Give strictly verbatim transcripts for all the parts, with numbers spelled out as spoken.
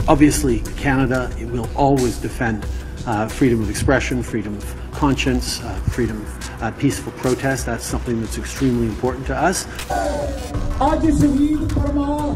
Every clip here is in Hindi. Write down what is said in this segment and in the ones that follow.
Obviously, Canada will always defend uh, freedom of expression, freedom of conscience, uh, freedom of uh, peaceful protest. That's something that's extremely important to us. आज शहीद परमार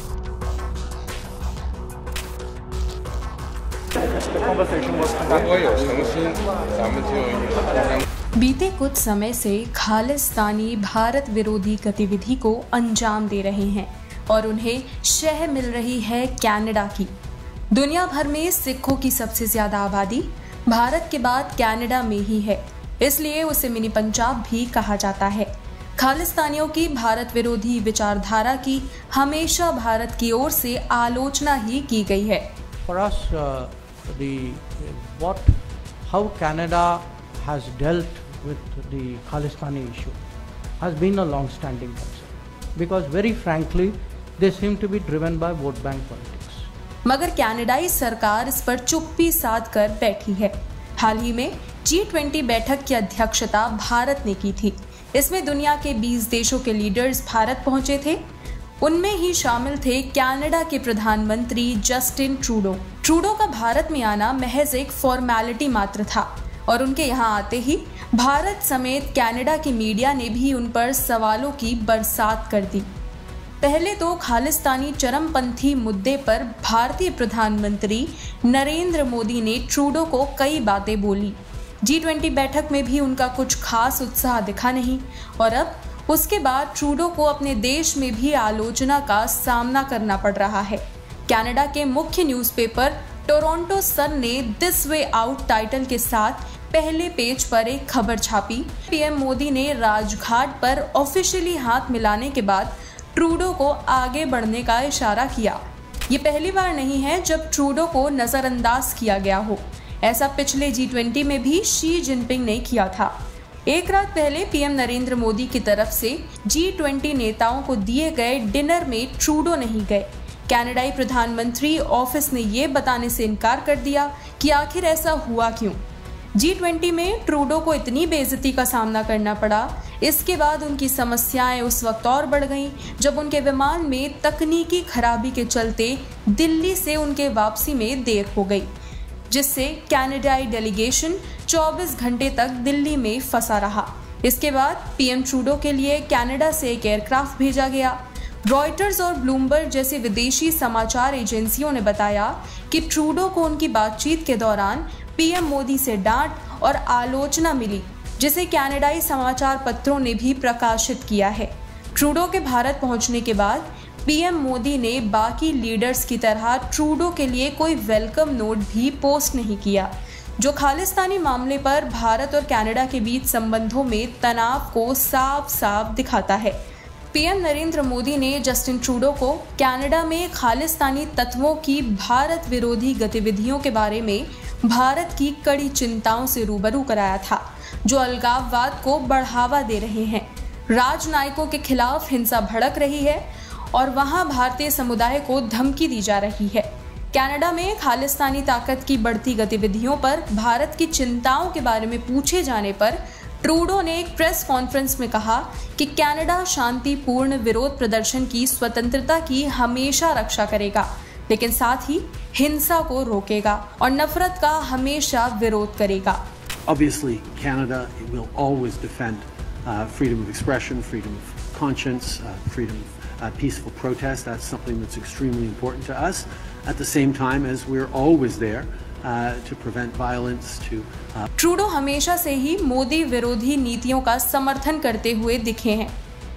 बीते कुछ समय से खालिस्तानी भारत विरोधी गतिविधि को अंजाम दे रहे हैं और उन्हें शह मिल रही है कनाडा की। दुनिया भर में सिखों की सबसे ज्यादा आबादी भारत के बाद कनाडा में ही है, इसलिए उसे मिनी पंजाब भी कहा जाता है। खालिस्तानियों की भारत विरोधी विचारधारा की हमेशा भारत की ओर से आलोचना ही की गई है। For us, uh, the what how Canada has dealt with the Khalistani issue has been a long-standing concern, because very frankly, they seem to be driven by vote bank politics. मगर कनाडाई सरकार इस पर चुप्पी साध कर बैठी है। हाल ही में जी ट्वेंटी बैठक की अध्यक्षता भारत ने की थी। इसमें दुनिया के बीस देशों के लीडर्स भारत पहुंचे थे। उनमें ही शामिल थे कनाडा के प्रधानमंत्री जस्टिन ट्रूडो। ट्रूडो का भारत में आना महज एक फॉर्मेलिटी मात्र था और उनके यहाँ आते ही भारत समेत कनाडा की मीडिया ने भी उन पर सवालों की बरसात कर दी। पहले तो खालिस्तानी चरमपंथी मुद्दे पर भारतीय प्रधानमंत्री नरेंद्र मोदी ने ट्रूडो को कई बातें बोली। जी ट्वेंटी बैठक में भी उनका कुछ खास उत्साह दिखा नहीं और अब उसके बाद ट्रूडो को अपने देश में भी आलोचना का सामना करना पड़ रहा है। कनाडा के मुख्य न्यूज़पेपर टोरंटो सन ने दिस वे आउट टाइटल के साथ पहले पेज पर एक खबर छापी। पीएम मोदी ने राजघाट पर ऑफिशियली हाथ मिलाने के बाद ट्रूडो को आगे बढ़ने का इशारा किया। ये पहली बार नहीं है जब ट्रूडो को नजरअंदाज किया गया हो। ऐसा पिछले जी ट्वेंटी में भी शी जिनपिंग ने किया था। एक रात पहले पीएम नरेंद्र मोदी की तरफ से जी ट्वेंटी नेताओं को दिए गए डिनर में ट्रूडो नहीं गए। कनाडाई प्रधानमंत्री ऑफिस ने ये बताने से इनकार कर दिया कि आखिर ऐसा हुआ क्यों। जी ट्वेंटी में ट्रूडो को इतनी बेइज्जती का सामना करना पड़ा। इसके बाद उनकी समस्याएं उस वक्त और बढ़ गईं जब उनके विमान में तकनीकी खराबी के चलते दिल्ली से उनके वापसी में देर हो गई, जिससे कनाडाई डेलीगेशन चौबीस घंटे तक दिल्ली में फंसा रहा। इसके बाद पीएम ट्रूडो के लिए कनाडा से एक एयरक्राफ्ट भेजा गया। रॉयटर्स और ब्लूमबर्ग जैसी विदेशी समाचार एजेंसियों ने बताया कि ट्रूडो को उनकी बातचीत के दौरान पीएम मोदी से डांट और आलोचना मिली, जिसे कनाडाई समाचार पत्रों ने भी प्रकाशित किया है। ट्रूडो के भारत पहुंचने के बाद पीएम मोदी ने बाकी लीडर्स की तरह ट्रूडो के लिए कोई वेलकम नोट भी पोस्ट नहीं किया, जो खालिस्तानी मामले पर भारत और कनाडा के बीच संबंधों में तनाव को साफ साफ दिखाता है। पीएम नरेंद्र मोदी ने जस्टिन ट्रूडो को कनाडा में खालिस्तानी तत्वों की भारत विरोधी गतिविधियों के बारे में भारत की कड़ी चिंताओं से रूबरू कराया था, जो अलगाववाद को बढ़ावा दे रहे हैं, राजनायकों के खिलाफ हिंसा भड़क रही है और वहां भारतीय समुदाय को धमकी दी जा रही है। कनाडा में खालिस्तानी ताकत की बढ़ती गतिविधियों पर भारत की चिंताओं के बारे में पूछे जाने पर ट्रूडो ने एक प्रेस कॉन्फ्रेंस में कहा कि कनाडा शांतिपूर्ण विरोध प्रदर्शन की स्वतंत्रता की हमेशा रक्षा करेगा, लेकिन साथ ही हिंसा को रोकेगा और नफरत का हमेशा विरोध करेगा। Obviously, Canada will always defend uh, freedom of expression, freedom of conscience, uh, freedom of uh, peaceful protest. That's something that's extremely important to us. At the same time as we're always there uh, to prevent violence, to uh... Trudeau हमेशा से ही मोदी विरोधी नीतियों का समर्थन करते हुए दिखे हैं।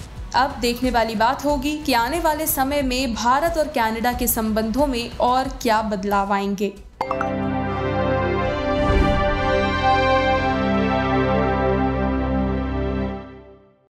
अब देखने वाली बात होगी कि आने वाले समय में भारत और कनाडा के संबंधों में और क्या बदलाव आएंगे।